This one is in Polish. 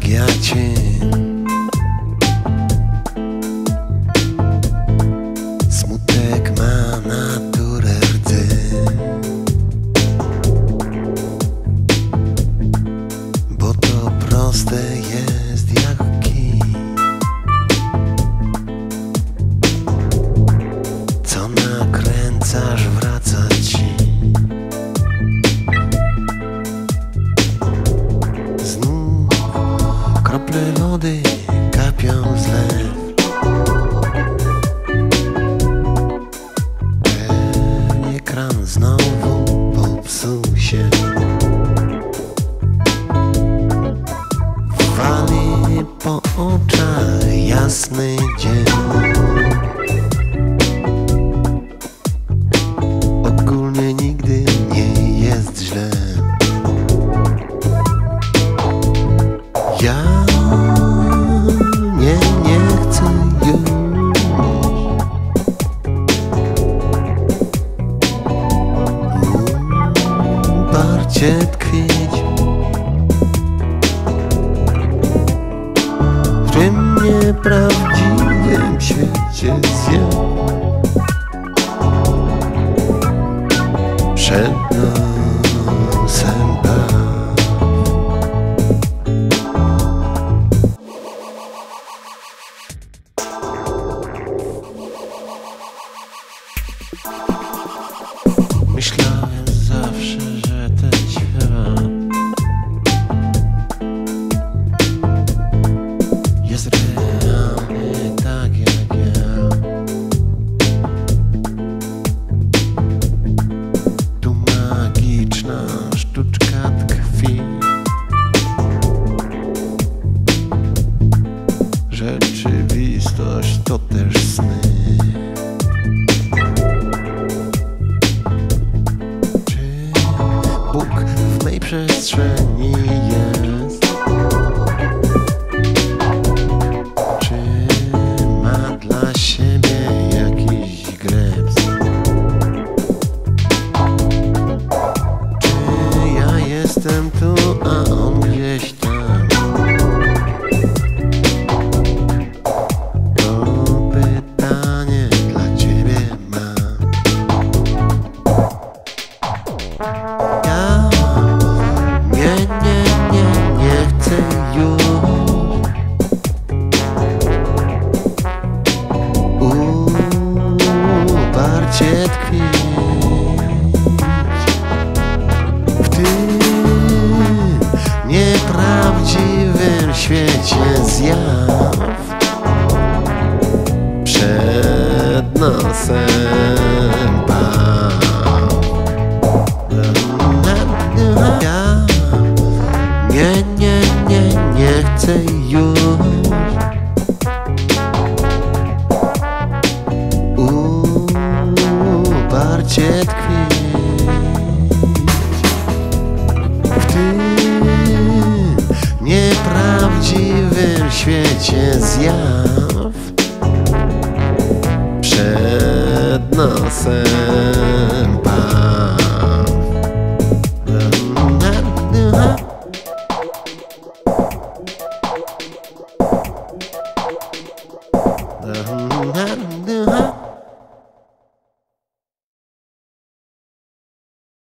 zabija cień. Smutek ma naturę rdzy. Bo to proste jest jak kij. Co nakręcasz, wraca ci. Znów krople wody kapią z lew. Pewnie kran znowu popsuł się. Wali po oczach jasny dzień. Ogólnie nigdy nie jest źle. Ja nie chcę już uparcie tkwić w tym nieprawdziwym świecie zjaw. Przed nosem baw. Myślałem zawsze, że ten świat jest realny tak jak ja. Tu magiczna sztuczka tkwi. Rzeczywistość to też sny. Bóg w mej przestrzeni jest? Czy ma dla siebie jakiś greps? Czy ja jestem tu, a on gdzieś tam? To pytanie dla ciebie mam. Nie chcę już uparcie tkwić w tym nieprawdziwym świecie zjaw. Przed nosem baw. Nie chcę już uparcie tkwić w tym nieprawdziwym świecie zjaw. Przed nosem